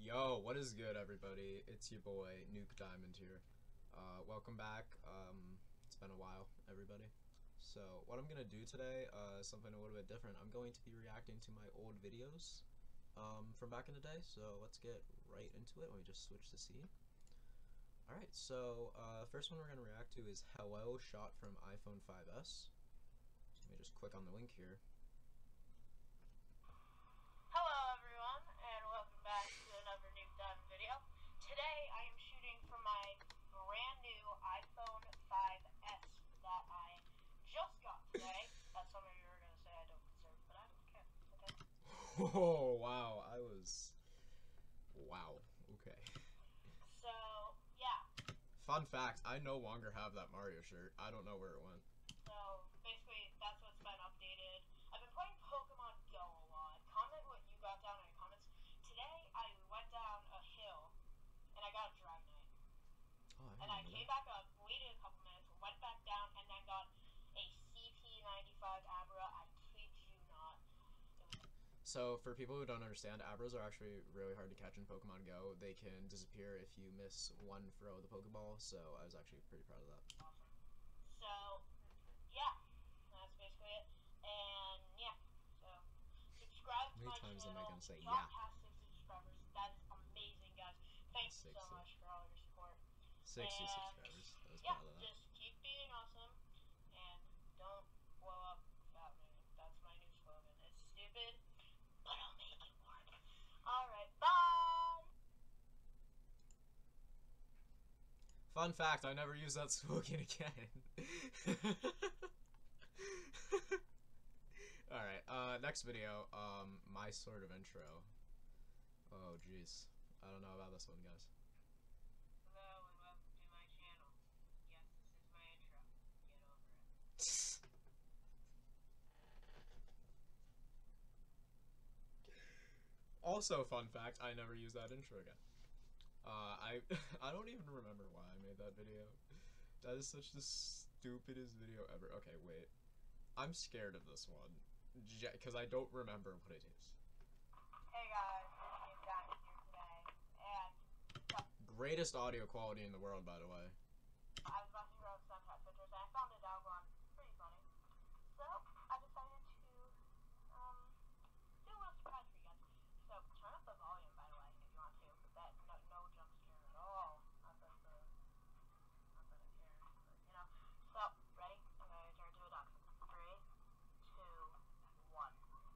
Yo, what is good, everybody? It's your boy Nuke Diamond here. Welcome back. It's been a while, everybody. So what I'm gonna do today is something a little bit different. I'm going to be reacting to my old videos from back in the day. So let's get right into it. Let me just switch the scene. All right. So first one we're gonna react to is "Hello" shot from iPhone 5s. Let me just click on the link here. Hello everyone, and welcome back to another Nuke Diamond video. Today I am shooting from my brand new iPhone 5s that I just got today. That's something you were going to say I don't deserve, but I don't care. Okay. Oh, wow. Wow. Okay. So, yeah. Fun fact, I no longer have that Mario shirt. I don't know where it went. So, basically, that's what's been updated. I've been playing Pokemon Go a lot. Comment what you got down in the comments. Today, I went down a hill, and I got a Dragonite. Oh, And I came back up, waited a couple minutes, went back down, and then got a CP95 Abra. I kid you not. So, for people who don't understand, Abras are actually really hard to catch in Pokemon Go. They can disappear if you miss one throw of the Pokeball, so I was actually pretty proud of that. Awesome. So, yeah, that's basically it. And, yeah, so, subscribe to my channel. How many times am I going to say yeah? yeah? Past 60 subscribers. That is amazing, guys. Thank you so much for all your support. 60 subscribers. That was yeah, proud of that. just keep being awesome, and don't blow up without me. That's my new slogan. It's stupid, but I'll make it work. Alright, bye! Fun fact, I never use that slogan again. Alright, next video, my sort of intro. Oh, jeez. I don't know about this one, guys. Hello, and welcome to my channel. Yes, this is my intro. Get over it. Also, fun fact, I never use that intro again. I don't even remember why I made that video. That is such the stupidest video ever. Okay, wait. I'm scared of this one. Because I don't remember what it is. Hey guys, it's Diamond here today, and Greatest audio quality in the world, by the way. I was watching Rogue Snapchat pictures, and I found a dog one pretty funny. So, I decided to, do a little surprise for you guys. So, turn up the volume, by the way, if you want to. But that, no jump scare at all. Not that I care, but, you know. So, ready? I'm going to turn to a dog. 3, 2, 1.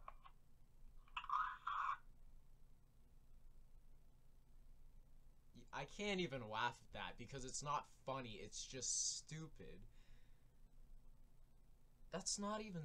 I can't even laugh at that because it's not funny, it's just stupid. That's not even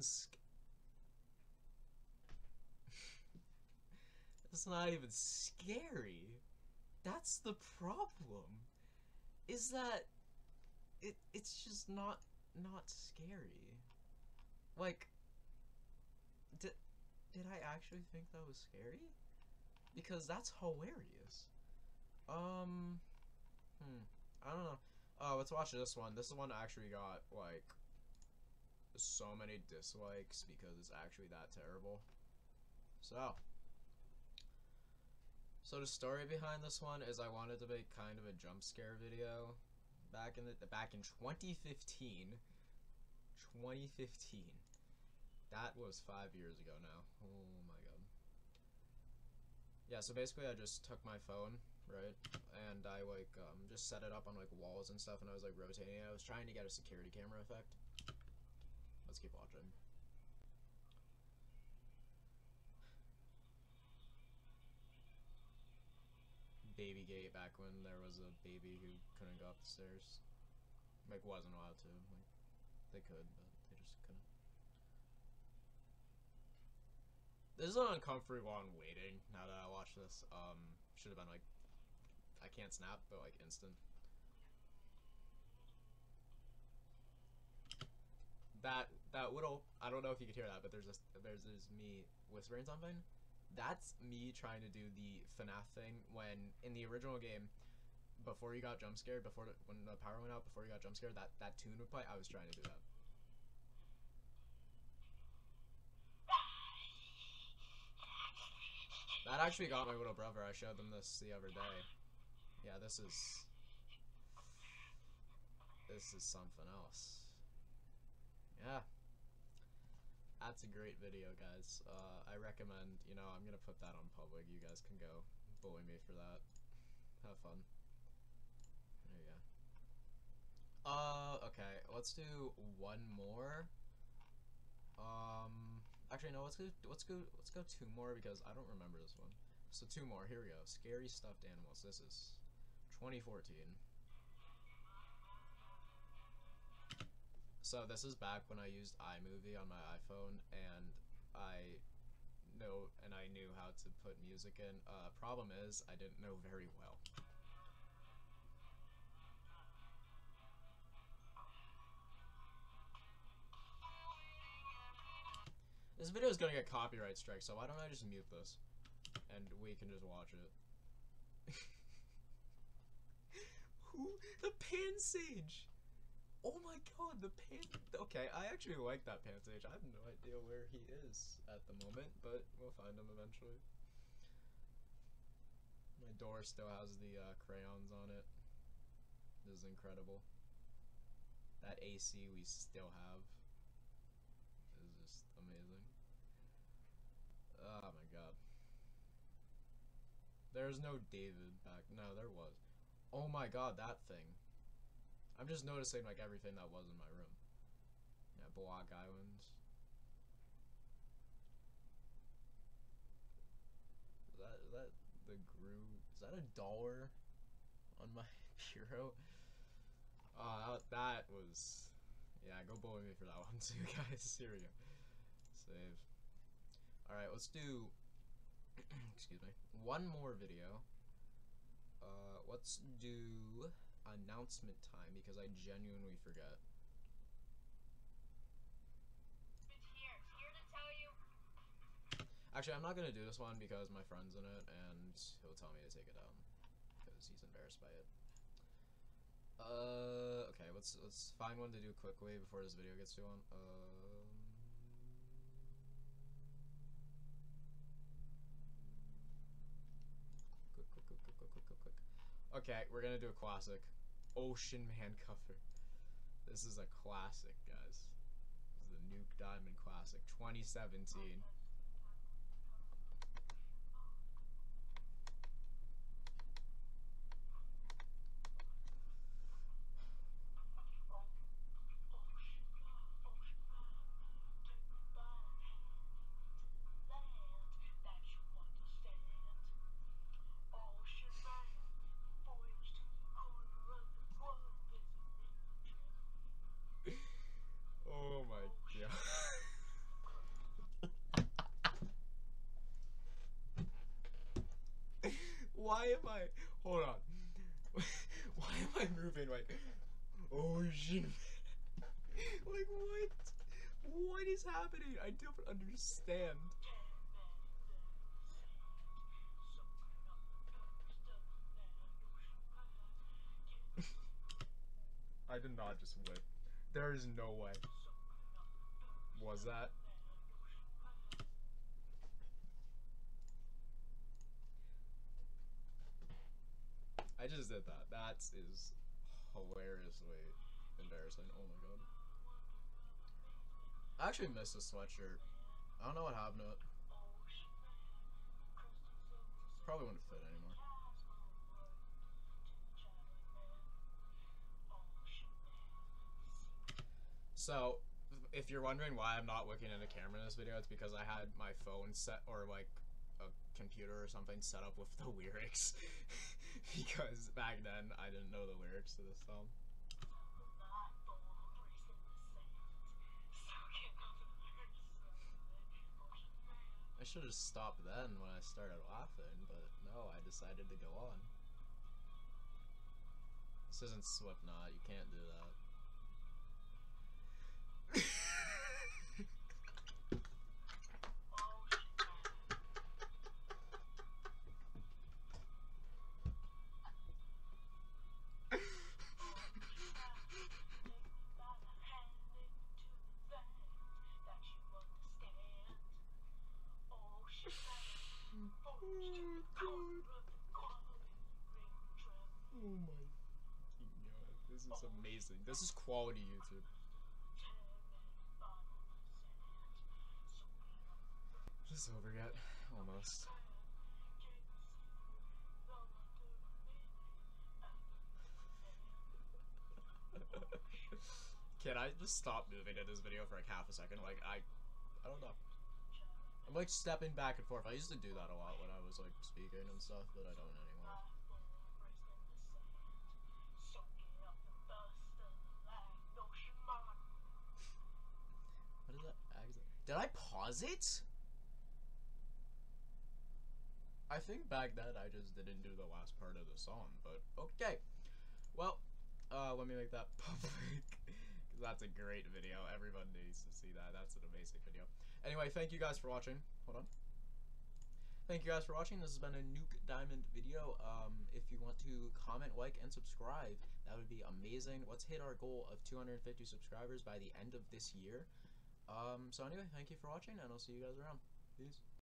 That's not even scary. That's the problem. Is that it's just not scary. Like, did I actually think that was scary? Because that's hilarious. I don't know. Oh, let's watch this one. This one actually got, like, so many dislikes because it's actually that terrible. So the story behind this one is I wanted to make kind of a jump scare video back in 2015. 2015. That was 5 years ago now. Oh my god. Yeah, so basically I just took my phone, right, and I like just set it up on like walls and stuff, and I was like rotating it. I was trying to get a security camera effect. Let's keep watching. Baby gate, back when there was a baby who couldn't go up the stairs. Like, wasn't allowed to. Like, they could, but they just couldn't. This is an uncomfortable one waiting, now that I watch this. Should have been like, I can't snap, but like instant. That little, I don't know if you could hear that, but there's me whispering something. That's me trying to do the FNAF thing when in the original game, before you got jump scared, when the power went out, before you got jump scared, that tune would play. I was trying to do that. That actually got my little brother. I showed them this the other day. Yeah, this is something else. Yeah. That's a great video, guys. I recommend, you know, I'm gonna put that on public. You guys can go bully me for that. Have fun. There you go. Okay, let's do one more. Actually, no, let's go two more because I don't remember this one. So two more, here we go. Scary stuffed animals. This is 2014. So this is back when I used iMovie on my iPhone, and I knew how to put music in. Problem is, I didn't know very well. This video is gonna get copyright strike, so why don't I just mute this, and we can just watch it. Who? The Pansage! Oh my god, the Okay, I actually like that Pansage. I have no idea where he is at the moment, but we'll find him eventually. My door still has the crayons on it. This is incredible. That AC we still have is just amazing. Oh my god. There's no David back. No, there was. Oh my god, that thing. I'm just noticing like everything that was in my room. Yeah, Block Island. Is that the Groove? Is that $1 on my bureau? That was. Yeah, go bully me for that one too, guys. Here we go. Save. Alright, let's do. Excuse me. One more video. Let's do announcement time because I genuinely forget. It's here to tell you. Actually, I'm not gonna do this one because my friend's in it and he'll tell me to take it down because he's embarrassed by it. Okay, let's find one to do quickly before this video gets too long. Quick. Okay, we're gonna do a classic. Ocean Man cover. This is a classic, guys. This is the Nuke Diamond Classic 2017. Oh my god. Why am I? Hold on. Why am I moving like ocean? Like what? What is happening? I don't understand. I did not just whip. There is no way. Was that? I just did that. That is hilariously embarrassing. Oh my god. I actually miss this sweatshirt. I don't know what happened to it. Probably wouldn't fit anymore. So, if you're wondering why I'm not looking at a camera in this video, it's because I had my phone set, or like a computer or something set up with the lyrics. Because back then, I didn't know the lyrics to this song. I should have stopped then when I started laughing, but no, I decided to go on. This isn't Slipknot, you can't do that. Oh my fucking god. This is amazing. This is quality YouTube. Is this over yet? Almost. Can I just stop moving in this video for like half a second? Like, I don't know. I'm like stepping back and forth. I used to do that a lot when I was like speaking and stuff, but I don't anymore. What is that accent? Did I pause it? I think back then I just didn't do the last part of the song, but okay. Well, let me make that public, because that's a great video. Everyone needs to see that. That's an amazing video. Anyway, thank you guys for watching. Hold on. Thank you guys for watching. This has been a Nuke Diamond video. If you want to comment, like, and subscribe, that would be amazing. Let's hit our goal of 250 subscribers by the end of this year. So anyway, thank you for watching, and I'll see you guys around. Peace.